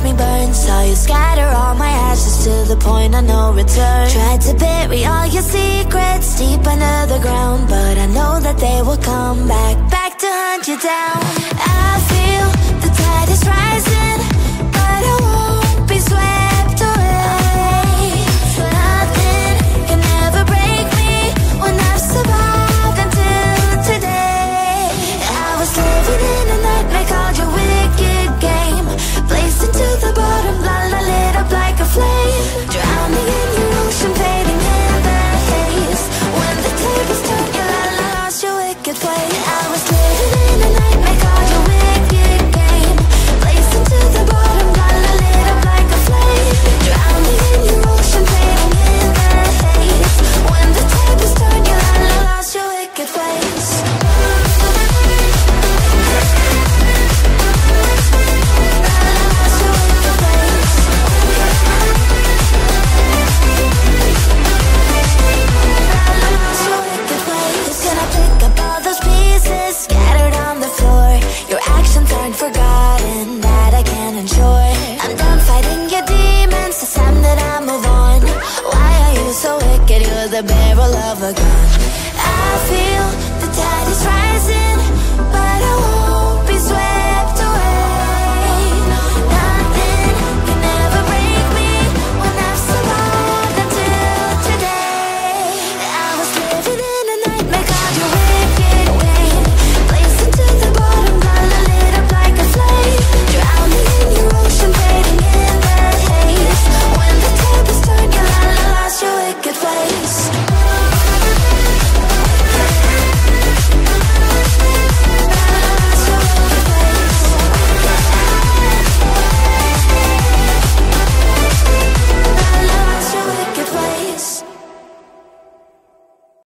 me burn. Saw you scatter all my ashes to the point of no return. Tried to bury all your secrets deep under the ground, but I know that they will come back, back to hunt you down. I feel the tide is rising, but I won't be swept away. Nothing can ever break me when I've survived until today. I was living in a nightmare called your wicked game, placed into the bottom, la lit up like a flame. Drowning in your ocean, fading in the haze. When the tables turned, you lost your wicked way. I was living in a nightmare called your wicked game, placed into the bottom, la lit up like a flame. Drowning in your ocean, fading in the haze. When the tables turned, you lost your wicked ways. Scattered on the floor, your actions aren't forgotten, that I can't ensure. I'm done fighting your demons, it's time that I move on. Why are you so wicked? You're the barrel of a gun. I feel